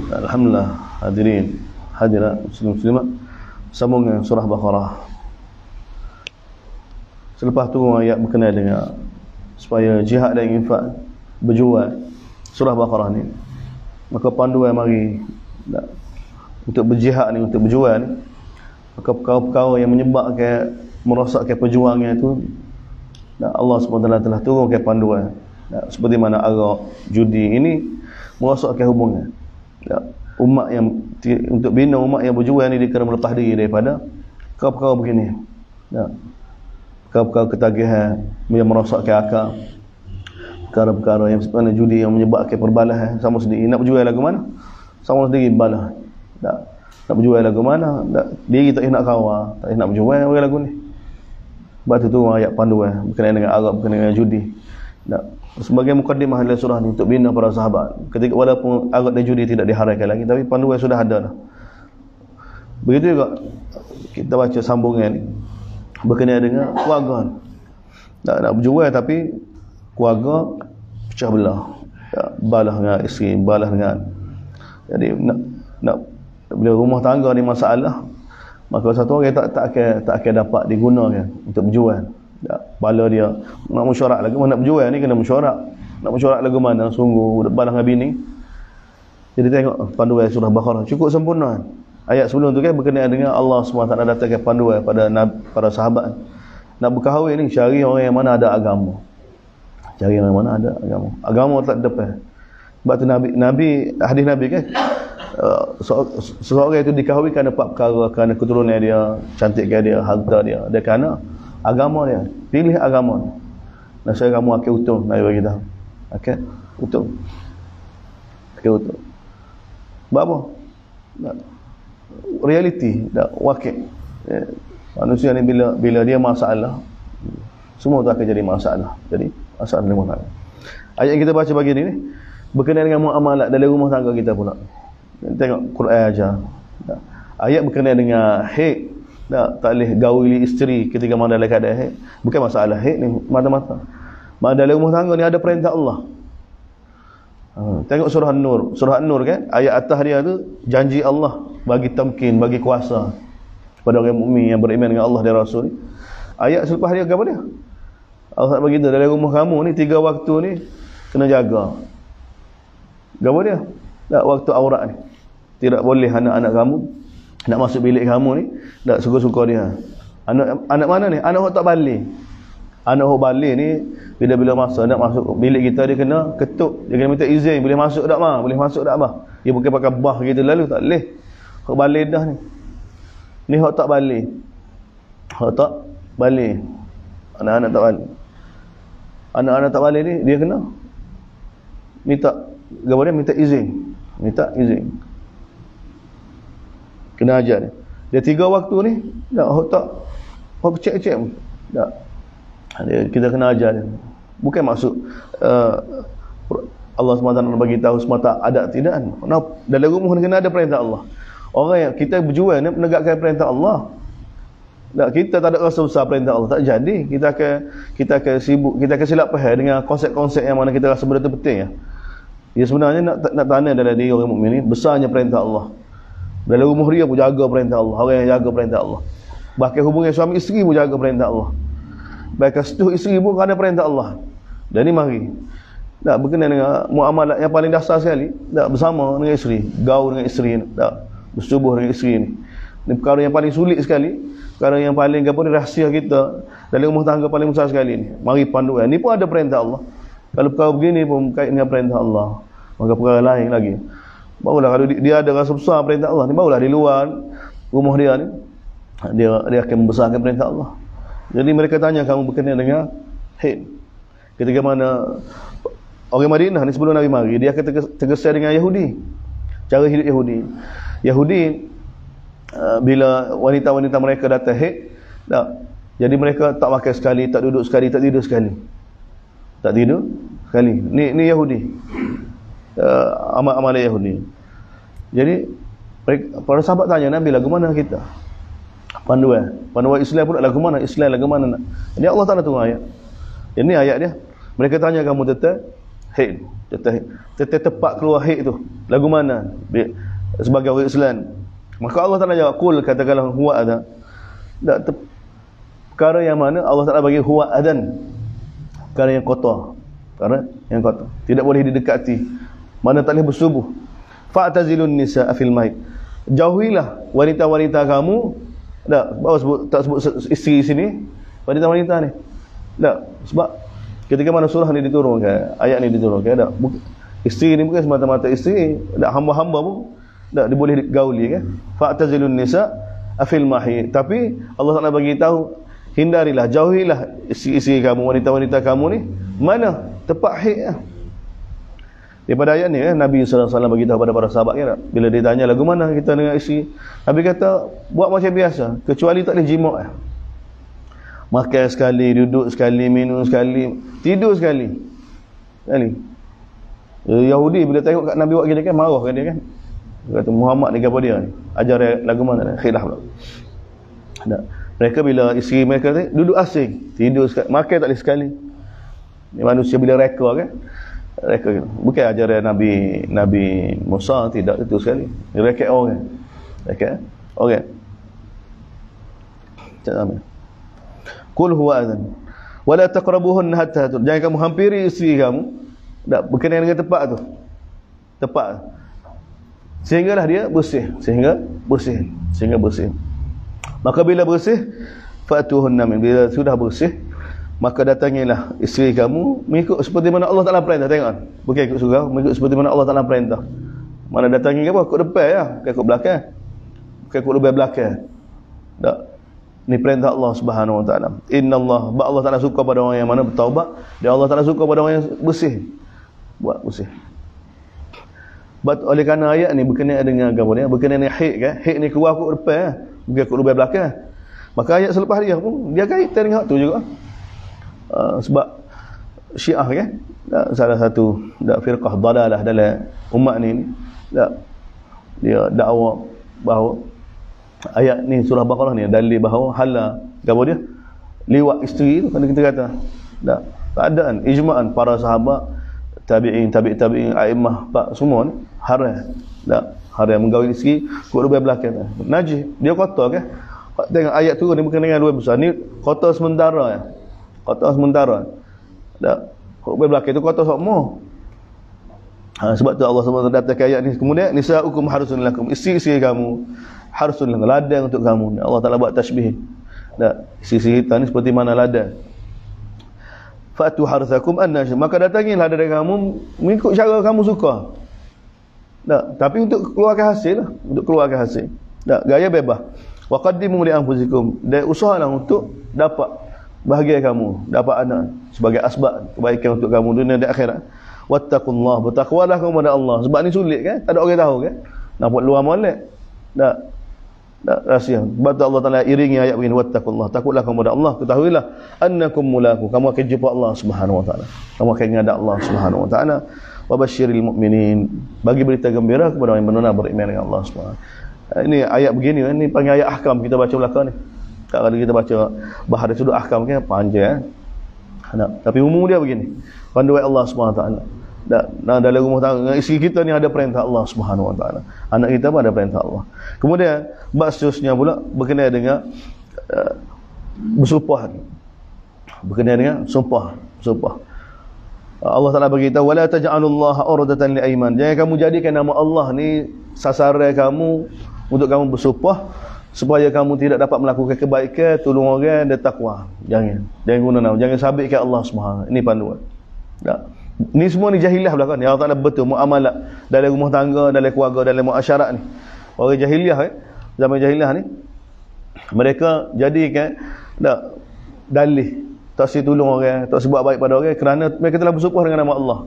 Alhamdulillah, hadirin hadirat muslimat, sambung dengan surah Baqarah. Selepas tu ayat berkenaan dengan supaya jihad dan infak berjual surah Baqarah ni, maka panduan mari untuk berjihad ni, untuk berjual ni, maka perkara-perkara yang menyebabkan merosakkan perjuangan itu, Allah SWT telah turunkan panduan. Seperti mana arak, judi ini merosakkan hubungan. Umat yang untuk bina umat yang berjual ni, dia kena melepas diri daripada perkara-perkara begini. Perkara-perkara ketagihan yang merosakkan akal, perkara-perkara yang sebenarnya judi yang menyebabkan perbalahan sama sendiri. Nak berjual lagu mana? Sama sendiri balah. Nak berjual lagu mana? Diri tak nak kawal, tak nak berjual lagu ni. Sebab tu ayat panduan berkenaan dengan arak, berkenaan dengan judi. Sebagai mukaddimah dalam surah ni untuk bina para sahabat, ketika walaupun arak dan judi tidak diharamkan lagi, tapi panduan sudah ada dah. Begitu juga kita baca sambungan ni berkenaan dengan keluarga. Nak berjual tapi keluarga pecah belah, balah dengan isteri, balah dengan, jadi nak bila rumah tangga ni masalah, maka satu orang tak akan dapat digunakan untuk berjual. Bala dia nak mesyuarat lagu mana, nak berjual ni kena mesyuarat. Nak mesyuarat lagu mana sungguh balah dengan bini. Jadi tengok panduan surah Baqarah cukup sempurna. Ayat sebelum tu kan berkenaan dengan Allah SWT datangkan panduan pada para sahabat. Nak berkahwin ni cari orang yang mana ada agama. Cari orang yang mana ada agama. Agama tak depan. Sebab tu Nabi hadis Nabi kan, seorang itu dikahwinkan dapat perkara kerana keturunan dia, cantikkan dia, harta dia, dia kerana agama dia. Pilih agama dia. Nasihat kamu akan utuh, Nabi bagi tahu. Akan utuh. Akan utuh. Sebab apa? Realiti, wakil. Manusia ni bila dia masalah, semua tu akan jadi masalah. Jadi masalah dalam rumah tangga. Ayat yang kita baca pagi ni berkenaan dengan muamalat dalam rumah tangga kita pula. Tengok Quran aja. Ayat berkenaan dengan haid. Tak boleh gauli isteri ketika mana dalam keadaan haid. Bukan masalah haid ni mata-mata. Dalam rumah tangga ni ada perintah Allah. Tengok surah An-Nur. Surah An-Nur kan, ayat atas dia tu janji Allah bagi tamkin, bagi kuasa kepada orang mukmin yang beriman dengan Allah dan Rasul ni. Ayat selepas dia apa dia? Allah bagi kita dalam rumah kamu ni 3 waktu ni kena jaga. Apa dia? Waktu aurat ni. Tidak boleh anak-anak kamu nak masuk bilik kamu ni, tak suka-suka dia. Anak mana ni? Anak orang tak balik. Anak orang balik ni bila masa nak masuk bilik kita, dia kena ketuk, dia kena minta izin, boleh masuk tak mah? Boleh masuk tak bah? Dia bukan pakai bah gitu lalu, tak boleh. Hak balik dah ni. Ni hak tak balik. Hak tak balik. Anak-anak tak balik. Anak-anak tak balik ni dia kena minta minta izin. Minta izin. Kena ajar dia. Dia 3 waktu ni tak cek-cek pun. Tak. Kita kena ajar dia. Bukan maksud Allah SWT nak bagi tahu semata adat, tidak. Dalam rumah ni kena ada perintah Allah. Orang yang kita berjual ni menegakkan perintah Allah. Kita tak ada rasa besar perintah Allah, tak jadi. Kita akan sibuk, kita akan silap faham dengan konsep-konsep yang mana kita rasa benda tu penting ya. Dia sebenarnya nak tanda dalam diri orang mukmin ni besarnya perintah Allah. Dalam rumah dia pun jaga perintah Allah. Orang yang jaga perintah Allah. Bahkan hubungan suami isteri pun jaga perintah Allah. Bahkan setuh isteri pun ada perintah Allah. Dan ni mari berkenaan dengan muamalat yang paling dasar sekali, bersama dengan isteri, gaul dengan isteri, bersetubuh dengan isteri ni. Ini perkara yang paling sulit sekali. Perkara yang paling rahsia kita dalam rumah tangga paling besar sekali ni. Mari panduan. Ni pun ada perintah Allah. Kalau perkara begini pun berkait dengan perintah Allah, maka perkara lain lagi. Barulah kalau dia ada rasa besar perintah Allah ni, barulah di luar rumah dia ni dia akan membesarkan perintah Allah. Jadi mereka tanya kamu berkenaan dengan haid. Ketika mana orang Madinah ni sebelum Nabi mari, dia akan tergesa dengan Yahudi. Cara hidup Yahudi. Yahudi bila wanita-wanita mereka datang haid, jadi mereka tak makan sekali, tak duduk sekali, tak tidur sekali. Tak tidur sekali. Ni Yahudi. Amal-amal Yahudi. Jadi para sahabat tanya Nabi, lagu mana kita? Panduan Islam pun lagu mana? Islam lagu mana? Jadi Allah Taala turun ayat. Ini ayat dia. Mereka tanya kamu tentang haid. tepat keluar hik tu. Lagu mana? Sebagai orang Islam. Maka Allah Ta'ala jawab, qul, katakanlah huwa adan. Perkara yang mana Allah Ta'ala bagi huwa adan. Perkara yang kotor. Perkara yang kotor. Tidak boleh didekati. Mana tak boleh bersubuh. Fa'tazilun nisa'a fil mahid. Jauhilah wanita-wanita kamu. Tak sebut isteri sini. Wanita-wanita ni. Sebab ketika mana surah ni diturunkan, ayat ni diturunkan, isteri ni bukan semata-mata isteri, hamba-hamba pun boleh digauli kan. Fa'tazilun nisa afil mahid. Tapi Allah Taala bagi tahu, hindarilah, jauhilah isteri-isteri kamu, wanita-wanita kamu ni mana tepat haid lah. Daripada ayat ni Nabi sallallahu alaihi wasallam bagi tahu pada para sahabat kan, bila ditanya lagu mana kita dengan isteri, Nabi kata buat macam biasa, kecuali tak boleh jima'. Makan sekali, duduk sekali, minum sekali, tidur sekali. Yahudi bila tengok kat Nabi buat gini kan, marah kan dia kan. Dia kata Muhammad ni apa dia ni? Ajar lagu mana? Khilaf pula. Mereka bila isteri mereka duduk asing, tidur sekali, makan tak boleh sekali. Ni manusia bila reka kan. Reka bukan ajaran Nabi Musa, tidak itu sekali. Dia reka orang. Reka orang. Tak sama. Qul huwa adzan wala taqrabuhunna hatta tur. Jangan kamu hampiri isteri kamu berkenaan dengan tempat tu. Tepat. Sehinggalah dia bersih, sehingga bersih. Maka bila bersih, fatuhunna min, bila sudah bersih, maka datangilah isteri kamu mengikut seperti mana Allah Taala perintah. Tengok, bukan ikut surau, mengikut seperti mana Allah Taala perintah. Mana datangi apa? Ikut depan ya, bukan ikut belakang. Bukan ikut lebih belakang. Tak. Ini perintah Allah Subhanahu wa taala. Innallaha, Allah Taala suka pada orang yang mana bertaubat, dan Allah Taala suka pada orang yang bersih. Buat bersih. Oleh kerana ayat ni berkenaan dengan agama dia, berkenaan dengan haid kan. Haid ni keluar ikut depan, bukan ikut lebih belakang. Maka ayat selepas dia pun dia kaitan dengan hak tu juga. Sebab Syiah kan, salah satu firqah dalalah dalam umat ni, dia dakwa bahawa ayat ni surah Baqarah ni dalil bahawa halal apa dia liwat isteri tu, kan kita kata keadaan ijma'an para sahabat, tabi'in, tabi'in, a'immah semua ni haram menggauli isteri kok lebih belakang najis, dia kotor kan. Tengok ayat tu ni bukan dengan dua besar ni, kotor sementara ya. Kotor sementara. Kok belakang tu kotor semua. Sebab tu Allah SWT datangkan ayat ni. Kemudian nisa'ukum harusun lakum, isteri-isteri kamu harusun lakum, ladang untuk kamu. Allah Taala buat tashbih. Isteri kita ni seperti mana ladang. Fatu harsakum annasy, maka datangilah ladang kamu mengikut cara kamu suka. Tapi untuk keluarkan hasil lah, untuk keluarkan hasil. Gaya bebas. Wa qaddimu li anfusikum, dan usahalah untuk dapat bahagia kamu, dapat anak sebagai asbab kebaikan untuk kamu dunia dan akhirat. Wattaqullah, bertakwalah kamu kepada Allah. Sebab ni sulit kan, tak ada orang tahu kan, nak buat luar molek rahsia. Sebab tu Allah Taala iringi ayat begini, wattaqullah, takutlah kamu kepada Allah, ketahuilah annakum mulaku, kamu akan jumpa Allah Subhanahu wa taala, kamu akan menghadap Allah Subhanahu wa taala. Wa basyiril mu'minin, bagi berita gembira kepada orang yang benar beriman dengan Allah Subhanahu. Ini ayat begini, ini panggil ayat ahkam kita baca belakang ni. Kalau kita baca bahar sudut ahkam kan panjang. Tapi umum dia begini. Panduan Allah Subhanahu wa taala. Dalam rumah tangga isteri kita ni ada perintah Allah Subhanahu wa taala. Anak kita pun ada perintah Allah. Kemudian bab seterusnya pula berkenaan dengan bersumpah. Berkenaan dengan sumpah. Allah Taala beritahu wala taj'alullaha urdatan liaiman. Jangan kamu jadikan nama Allah ni sasaran kamu untuk kamu bersumpah supaya kamu tidak dapat melakukan kebaikan, tolong orang dan takwa. Jangan guna nama, jangan sabitkan Allah Subhanahu. Ini panduan. Ni semua ni jahiliah belakang ni. Allah Taala betul muamalat dalam rumah tangga, dalam keluarga, dalam muasyarat ni. Orang jahiliah zaman jahiliah ni mereka jadikan dalih tak si tolong orang, tak sebab baik pada orang kerana mereka telah bersumpah dengan nama Allah.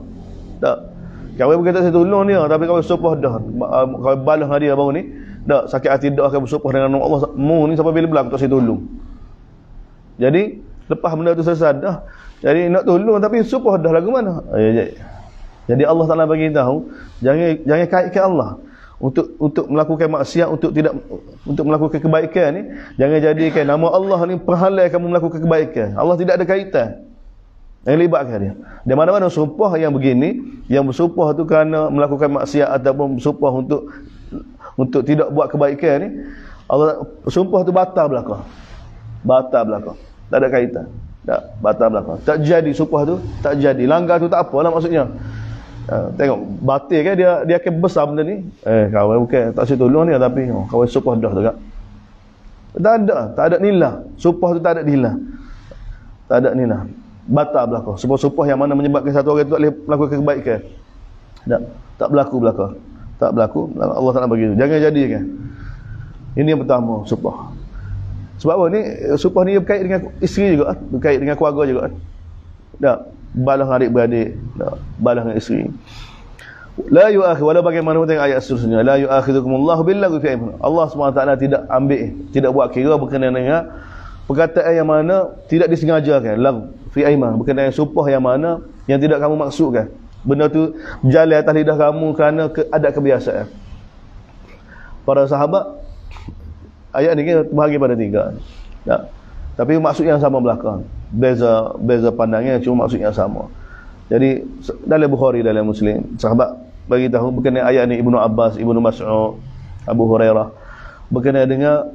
Kau bukan tak si tolong dia, tapi kau bersumpah dah. Kau balas dengan dia baru ni. Sakit hati dah akan bersumpah dengan nama Allah. Mu ni sampai bila belakang tak si tolong. Jadi lepas benda tu selesai dah. Jadi nak tolong tapi sumpah dah lagu mana? Jadi Allah Taala bagi tahu jangan kaitkan Allah untuk melakukan maksiat, untuk melakukan kebaikan ni, jangan jadikan nama Allah ni penghalang kamu melakukan kebaikan. Allah tidak ada kaitan. Yang libatkan dia. Di mana-mana sumpah yang begini, yang bersumpah tu kerana melakukan maksiat ataupun bersumpah untuk tidak buat kebaikan ni, Allah sumpah tu batal belaka. Batal belaka. Tak ada kaitan. Tak, batal belaka. Tak jadi sumpah tu, tak jadi. Langgar tu tak apalah maksudnya. Tengok batil kan dia akan besar benda ni. Kawan bukan tak saya tolong ni tapi kawan sumpah dah juga. Tak ada nilai. Sumpah tu tak ada nilai. Tak ada nilai. Batal belaka. Sumpah yang mana menyebabkan satu orang tu tak boleh melakukan kebaikan. Tak berlaku belaka. Tak berlaku. Allah tak nak bagi tu. Jangan jadikan. Ini yang pertama, sumpah. Sebab apa ni? Sumpah ni berkait dengan isteri juga, berkait dengan keluarga juga. Tak, balas adik-beradik, tak, balas dengan isteri. La yu'akhid, walau bagaimana pun tengok ayat seterusnya. La yu'akhidukumullahu billaghwi fi aymanikum. Allah SWT tidak buat kira berkenaan dengan perkataan yang mana tidak disengajakan. Lag fi ayman, berkenaan dengan sumpah yang mana yang tidak kamu maksudkan. Benda tu berjalan atas lidah kamu kerana adat kebiasaan. Para sahabat, ayat ni kan terbahagi pada 3. Tak. Tapi maksud yang sama belakang. Beza pandangnya, cuma maksud yang sama. Jadi dalam Bukhari, dalam Muslim, sahabat bagi tahu berkenaan ayat ni, Ibnu Abbas, Ibnu Mas'ud, Abu Hurairah, berkenaan dengan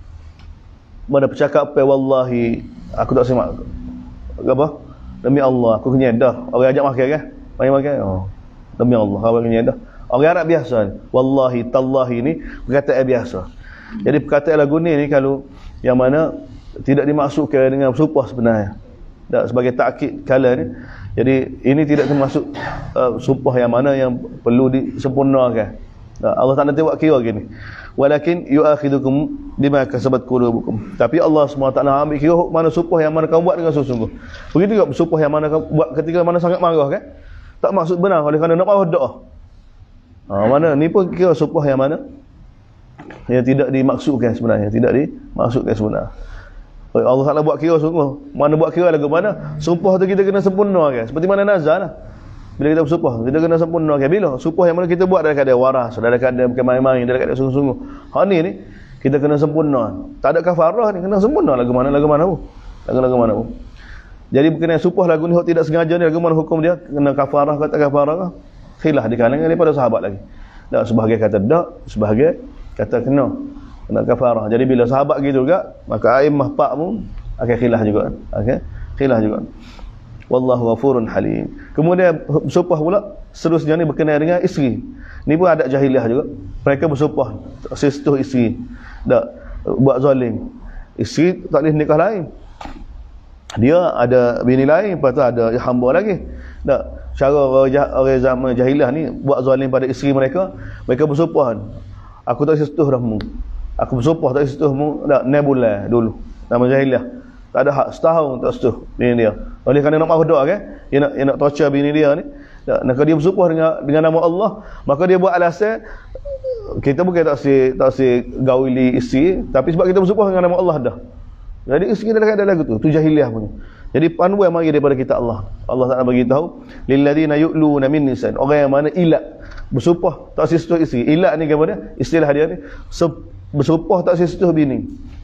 mana percakapan wallahi aku tak semak apa? Demi Allah aku kenyang dah. Orang ajak makan kan? Mari makan. Demi Allah orang kenyang dah. Orang Arab biasa ni. Wallahi tallahi ni perkataan biasa. Jadi perkataan lagu ni kalau yang mana tidak dimaksudkan dengan sumpah sebenarnya. Tak, sebagai takkid kala ni. Jadi ini tidak termasuk sumpah yang mana yang perlu disempurnakan. Allah tak nak buat kira gini. Walakin yu'akhidukum bima kasabat qulubukum. Tapi Allah SWT ambil kira mana sumpah yang mana kamu buat dengan sungguh-sungguh. Begitu juga sumpah yang mana kamu buat ketika mana sangat marah kan? Tak maksud benar oleh kerana nak marah doa. Mana ni pun kira sumpah yang mana yang tidak dimaksudkan sebenarnya, tidak dimaksudkan sebenarnya. Allah Taala buat kira sungguh. Mana buat kira lagu mana? Sumpah tu kita kena sempurnakan. Seperti mana nazar lah. Bila kita bersumpah, kita kena sempurnakan. Bila sumpah yang mana kita buat dalam keadaan waras, dalam keadaan bukan main-main, dalam keadaan sungguh-sungguh. Hak ni kita kena sempurna. Tak ada kafarah ni, kena sempurna lagu mana pun. Lagu mana pun. Jadi berkenaan sumpah lagu ni tidak sengaja ni, lagu mana hukum dia? Kena kafarah ke tak kafarah ke? Khilaf di kalangan daripada sahabat lagi. Tak, sebahagian kata tak, sebahagian kata kena kafarah. Jadi bila sahabat gitu juga, maka a'immah pun akan khilaf juga. Khilaf juga. Wallahu ghafurun halim. Kemudian bersumpah pula seterusnya ni berkenaan dengan isteri. Ni pun ada jahiliah juga. Mereka bersumpah sesetuh isteri. Tak buat zalim. Isteri tak boleh nikah lain. Dia ada bini lain, lepas tu ada hamba lagi. Tak, cara orang zaman jahiliah ni buat zalim pada isteri mereka. Mereka bersumpah, aku tak sesetuh rahmu. Aku bersumpah tak sesetuh mu dak 6 bulan dulu. Nama jahiliah. Tak ada hak setahun tak setuh bini dia. Oleh kerana nak marah doa kan? Dia nak torture bini dia ni. Nak dia bersumpah dengan nama Allah, maka dia buat alasan kita bukan tak si gauli isteri, tapi sebab kita bersumpah dengan nama Allah dah. Jadi isteri dalam keadaan lagu tu jahiliah punya. Jadi panduan mari daripada kita Allah. Allah Taala bagi tahu lil ladina yu'luna min nisan. Orang yang mana ilat bersumpah tak setuh isteri. Ilat ni kepada istilah dia ni bersumpah tak setuh bini.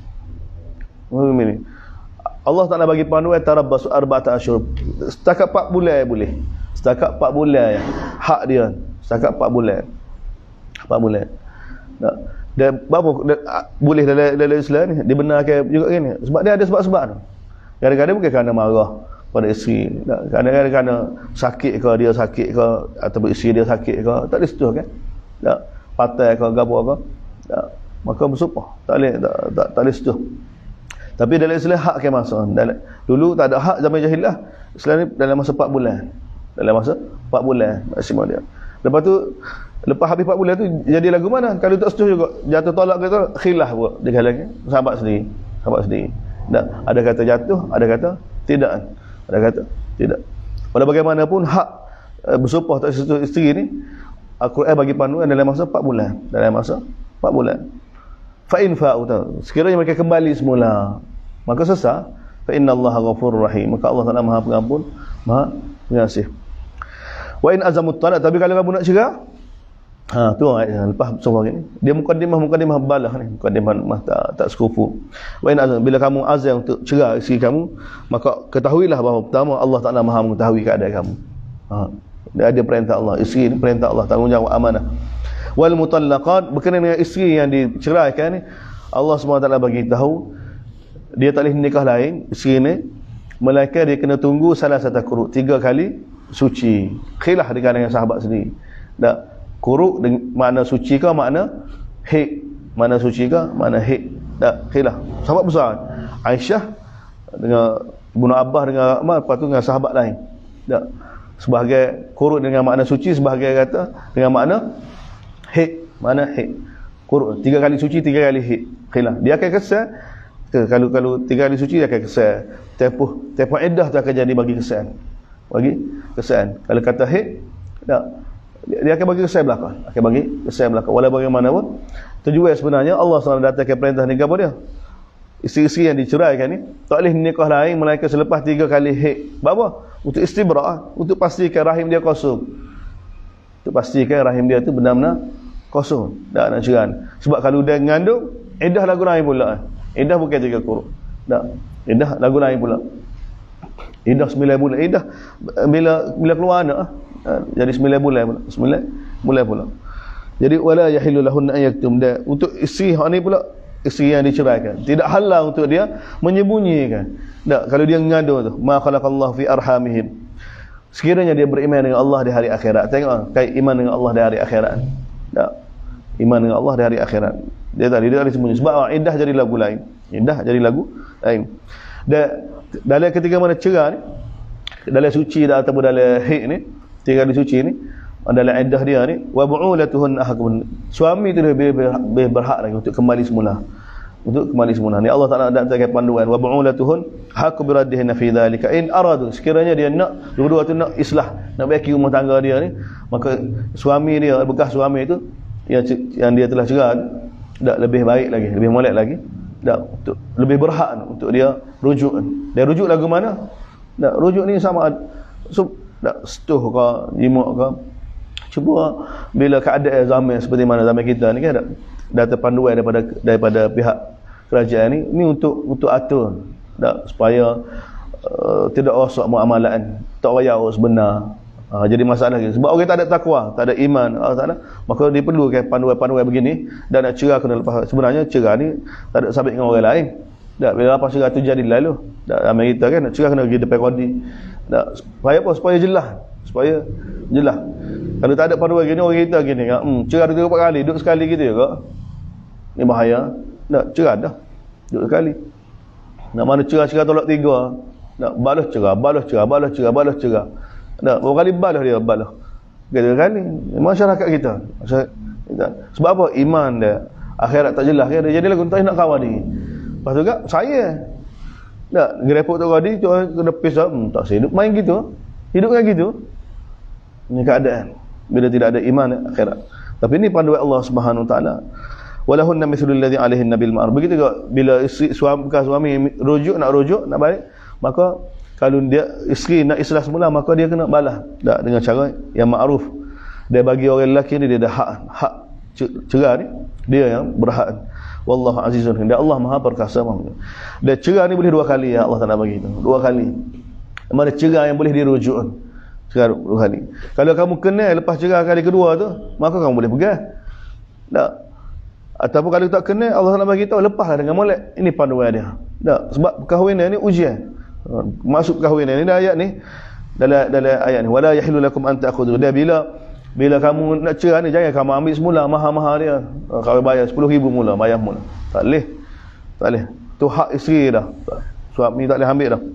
Ini Allah Taala bagi panduan tarabbasu arba'ata asyhur. Setakat 4 bulan boleh. Setakat 4 bulan ya. Hak dia setakat 4 bulan. 4 bulan. Tak. Dan apa boleh dalam Islam ni dibenarkan juga gini. Sebab dia ada sebab-sebab tu. Kadang-kadang bukan kerana marah pada isteri. Kadang-kadang kerana sakit ke, dia sakit ke, ataupun isteri dia sakit ke, tak disetuh kan? Tak. Patah ke, gapo ke. Tak. Maka bersumpah. Tak boleh setuh. Tapi dalam Islam hak ke masa. Dulu tak ada hak zaman jahiliah. Islam ni dalam masa 4 bulan. Dalam masa 4 bulan maksimum dia. Lepas tu lepas habis 4 bulan tu jadi lagu mana? Kalau tak setuju juga jatuh tolak kata khilaf pula di kalangan sahabat sendiri. Tak, ada kata jatuh, ada kata tidak. Ada kata tidak. Walau bagaimanapun hak bersumpah tak setuju isteri ni Al-Quran bagi panduan dalam masa 4 bulan. Dalam masa 4 bulan. Fa in fa'u, sekiranya mereka kembali semula maka sesat, fa innallaha ghafurur rahim, maka Allah Taala Maha Pengampun, Maha Pengasih. Wa in azamut talaq, tapi kalau kamu nak cerai Ha, tu ayat lepas surah ini. Dia mukadimah balah ni, mukadimah tak sekufu. Wa in azam, bila kamu azam untuk cerai isteri kamu, maka ketahuilah bahawa pertama Allah Taala Maha mengetahui keadaan kamu. Ha, dia ada perintah Allah, isteri ni perintah Allah, tanggungjawab amanah. Wal mutallaqat, berkenaan dengan isteri yang diceraikan ni, Allah SWT bagi tahu dia tak boleh nikah lain isteri ni melainkan dia kena tunggu salah satu quru, 3 kali suci. Khilaf dengan sahabat sendiri. Tak quru makna suci ke makna haid, mana suci ke makna haid, tak khilaf. Sahabat besar Aisyah dengan Ibnu Abbas dengan Umar, lepas tu dengan sahabat lain. Tak, sebahagian quru dengan makna suci, sebahagian kata dengan makna haid, mana haid. Quru 3 kali suci, 3 kali haid. Khilaf. Dia akan kesal ke kalau 3 kali suci dia akan kesal. Tempoh iddah tu akan jadi bagi kesal. Bagi kesal. Kalau kata haid, tak, dia akan bagi kesal belakang. Akan bagi kesal belakang. Walau bagaimanapun, tujuan sebenarnya Allah SWT datangkan perintah nikah pada dia. Isteri-isteri yang diceraikan ni tak boleh nikah lain melainkan selepas 3 kali haid. Apa? Untuk istibra'ah, untuk pastikan rahim dia kosong. Untuk pastikan rahim dia tu benar-benar kosong, tak nak cerai. Sebab kalau dia mengandung, iddah lagu lain pula. Iddah bukan 3 quru. Tak. Iddah lagu lain pula. Iddah 9 bulan. Iddah bila keluar anak, jadi 9 bulan pula. 9 bulan pula. Jadi wala yahillu lahunna an yaktum, da untuk isteri hak ni pula, isteri yang diceraikan tidak halal untuk dia menyembunyikan. Tak, kalau dia mengandung tu, ma khalaqallahu fi arhamihim, sekiranya dia beriman dengan Allah di hari akhirat. Tengok kait iman dengan Allah di hari akhirat. Tak, iman dengan Allah di hari akhirat. Dia tadi dia sembunyi sebab iddah jadi lagu lain. Iddah jadi lagu lain. Dan dalam ketika mana cerai ni, dalam suci ataupun dalam haid ni, 3 kali suci ni, dalam iddah dia ni, wa bu'ulatuhun ahqun, suami tu lebih berhak lagi untuk kembali semula. Untuk kembali semula. Ni Allah Taala datangkan panduan, wa bu'ulatuhun haqqu bi raddihinna fi dhalika in aradu, sekiranya dia nak dua-dua tu nak islah, nak baiki rumah tangga dia ni, maka suami dia, bekas suami itu yang dia telah cerai, tak lebih baik lagi, lebih molek lagi, tak, untuk lebih berhak untuk dia rujuk. Dia rujuk lagu mana? Tak, rujuk ni sama tak setuh ke jimat ke. Cuba bila keadaan zaman seperti mana zaman kita ni kan, data panduan daripada pihak kerajaan ni untuk atur tak, supaya tidak rosak muamalaan, tak payah urus benar. Jadi masalah lagi sebab orang tak ada takwa, tak ada iman, maka diperlukan panduan-panduan begini. Dan nak cerai kena lepas, sebenarnya cerai ni tak ada sabit dengan orang lain. Tak, bila lepas cerai tu jadi lalu. Tak, ramai kita kan nak cerai kena pergi depan qadi. Tak, supaya apa? Supaya jelas. Kalau tak ada panduan gini, orang kita gini, cerai 3-4 kali, duduk sekali gitu juga. Ni bahaya. Tak, cerai dah. Duduk sekali. Nak mana cerai tolak 3. Tak, balas cerai. Tak, berapa kali balas dia balas. Kata kali masyarakat kita. Sebab apa? Iman dia, akhirat tak jelas kan. Jadi lagu tak nak kawan ni. Lepas tu kan saya tak gerepok tu tadi tu kena pisah, tak hidup main gitu. Hidup kan gitu. Ini keadaan bila tidak ada iman akhirat. Tapi ini panduan Allah Subhanahu Wa Taala. Walahunna mithlul ladzi 'alaihinna bil ma'ruf. Begitu juga bila isteri suami rujuk nak balik, maka kalau dia isteri nak islah semula, maka dia kena balas tak, dengan cara yang ma'ruf. Dia bagi orang lelaki ni, dia ada hak cerai ni, dia yang berhak. Wallahu azizun, dan Allah Maha perkasa. Dan cerai ni boleh 2 kali ya Allah Taala bagi itu. 2 kali. Mana cerai yang boleh dirujuk. Cerai 2 kali. Kalau kamu kenal lepas cerai kali kedua tu, maka kamu boleh pegang. Tak. Ataupun kalau tak kenal, Allah Taala bagi tahu lepaslah dengan molek. Ini panduan dia. Tak. Sebab perkahwinan ni ujian. Masuk perkahwinan ni dalam ayat ni, dalam ayat ni, wala yahillu lakum an ta'khudhu. Dia bila kamu nak cerai ni, jangan kamu ambil semula mahar dia. Kau bayar 10,000 mula, bayar mula. Tak boleh. Tu hak isteri dah. Suami tak boleh ambil dah.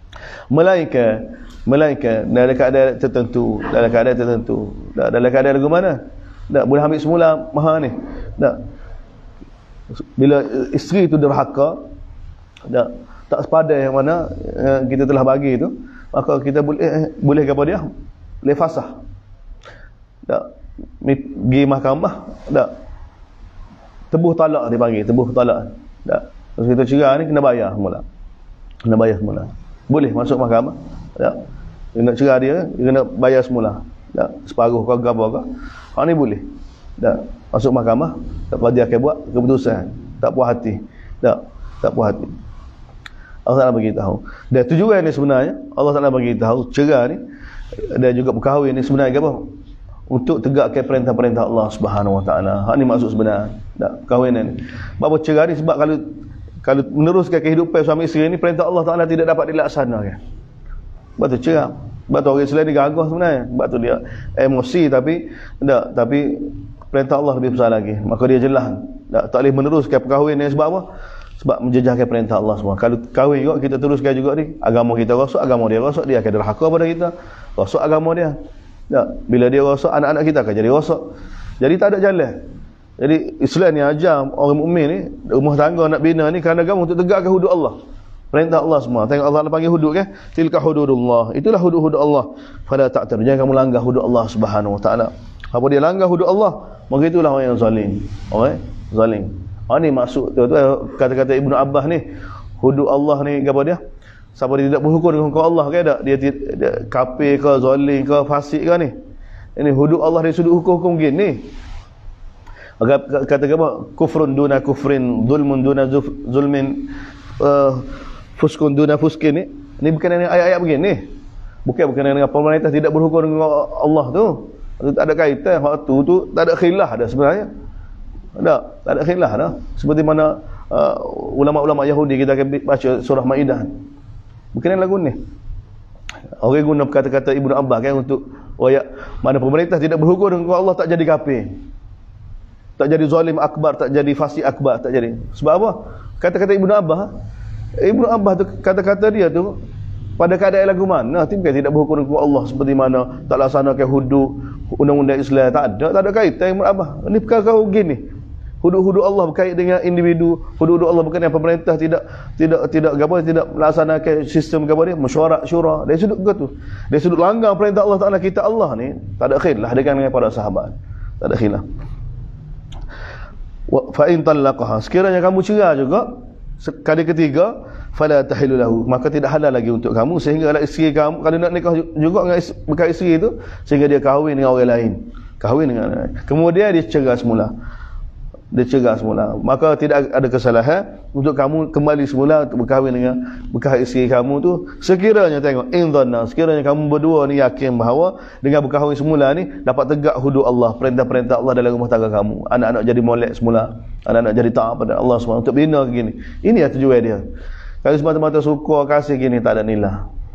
Melainkan dalam keadaan tertentu, dalam keadaan lagu mana? Tak boleh ambil semula mahar ni. Tak. Bila isteri tu derhaka, tak sepadan yang mana kita telah bagi tu, maka kita boleh kepada dia, boleh fasah. Tak, pergi mahkamah, tak, tebuh talak dia bagi, tebuh talak. Tak, terus kita cerai ni kena bayar semula. Boleh masuk mahkamah. Tak, nak cerai dia kena bayar semula. Tak, separuh ke apa ke. Hak ni boleh. Tak masuk mahkamah, tak dia akan buat keputusan, tak puas hati. Tak puas hati. Allah Taala bagi tahu. Dan tujuan ni sebenarnya Allah Taala bagi tahu cerai ni dan juga berkahwin ni sebenarnya apa? Untuk tegakkan perintah-perintah Allah Subhanahu Wa Taala. Hak ni maksud sebenar. Tak kahwinan ni. Apa cerai ni sebab kalau meneruskan kehidupan suami isteri ni perintah Allah Taala tidak dapat dilaksanakan. Sebab tu cerai. Sebab tu orang Islam ni gagah sebenarnya. Sebab tu dia emosi tapi perintah Allah lebih besar lagi. Maka dia jelas. Tak boleh meneruskan perkahwinan sebab apa? Sebab menjejaskan perintah Allah semua. Kalau kahwin juga kita teruskan juga ni, agama kita rosak, agama dia rosak, dia akan derhaka pada kita. Rosak agama dia. Bila dia rosak, anak-anak kita akan jadi rosak. Jadi tak ada jalan. Jadi Islam ni ajar orang mukmin ni, rumah tangga nak bina ni kerana agama untuk tegakkan hudud Allah. Perintah Allah semua. Tengok Allah panggil hudud kan? Tilka hududullah. Itulah hudud-hudud Allah. Fala ta'tar. Jangan kamu langgar hudud Allah Subhanahu Wa Taala. Apa dia langgar hudud Allah? Maka itulah orang yang zalim. Orang zalim. Ni maksud tu kata-kata Ibnu Abbas ni, hudud Allah ni apa dia? Siapa dia tidak berhukum dengan hukum Allah ke tak? Dia kafir ke, zalim ke, fasik ke ni? Ini hudud Allah dari sudut hukum-hukum gini. Kata apa? Kufrun duna kufrin, zulmun duna zulmin, fuskun duna fuskin ni. Ini bukan dengan ayat-ayat begini. Bukan dengan pemerintah tidak berhukum dengan Allah tu. Itu tak ada kaitan. Waktu tu tak ada khilaf dah sebenarnya. Tak ada khilaf dah. Seperti mana ulama-ulama Yahudi kita akan baca surah Maidah. Bukan lagu ni. Orang guna kata-kata Ibnu Abbas kan untuk mana pemerintah tidak berhukum dengan Allah tak jadi kafir. Tak jadi zalim akbar, tak jadi fasik akbar, tak jadi. Sebab apa? Kata-kata Ibnu Abbas tu kata-kata dia tu pada keadaan lagu mana? Bukan tidak berhukum dengan Allah seperti mana tak laksanakan hudud undang-undang Islam, tak ada kaitan Ibnu Abbas. Ini perkara gini. Hudud-hudud Allah berkait dengan individu, hudud-hudud Allah berkait dengan pemerintah tidak melaksanakan sistem dia mesyuarat syura. Dari sudut begitu. Dari sudut langgar perintah Allah Taala kita Allah ni tak ada khilaf dengan para sahabat. Tak ada khilaf. Fa in talaqaha, sekiranya kamu cerai juga kali ketiga, fala tahillu lahu, maka tidak halal lagi untuk kamu sehingga isteri kamu kalau nak nikah juga dengan bekas isteri itu sehingga dia kahwin dengan orang lain. Kemudian dia cerai semula. Maka tidak ada kesalahan untuk kamu kembali semula untuk berkahwin dengan bekas isteri kamu tu sekiranya sekiranya kamu berdua ni yakin bahawa dengan berkahwin semula ni dapat tegak hudud Allah, perintah-perintah Allah dalam rumah tangga kamu. Anak-anak jadi molek semula, anak-anak jadi taat pada Allah semua untuk bina begini. Ini yang tujuan dia. Kalau semata-mata suka kasih gini tak ada nilai.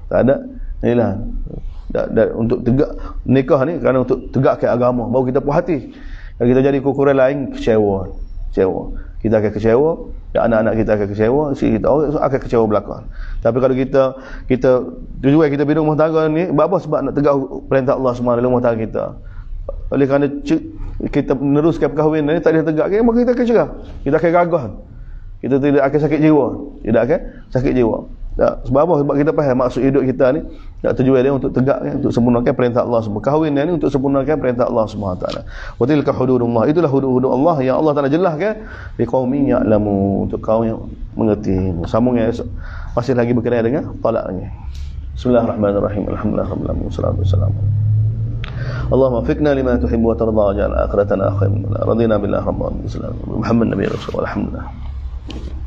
Untuk tegak nikah ni kerana untuk tegakkan agama baru kita puas hati. Kalau kita jadi ukuran lain, kecewa. Kita akan kecewa, dan anak-anak kita akan kecewa, isteri kita akan kecewa belakang. Tapi kalau kita tujuan kita bina rumah tangga ni, sebab nak tegak perintah Allah SWT dalam rumah tangga kita. Oleh kerana kita meneruskan perkahwinan ni tak boleh tegak, maka kita akan cerah. Kita akan gagah. Kita tidak akan sakit jiwa. Sebab apa? Sebab kita faham maksud hidup kita ni, tujuan dia untuk tegak, untuk sempurnakan perintah Allah SWT. Kahwin ni untuk sempurnakan perintah Allah SWT. Wa tilka hududullah, itulah hudud-hudud Allah yang Allah Taala jelaskan liqaumin ya'lamu, untuk kaum yang mengerti. Sambungnya esok masih lagi berkenaan dengan talak ni. Bismillahirrahmanirrahim. Alhamdulillahirabbil alamin. Wassalatu wassalamu. Allahumma fiqna lima tuhibbu wa tarda waj'al akhiratana khairan. Radina billahi rabbil alamin. Muhammad nabiyyi rasul. Alhamdulillah.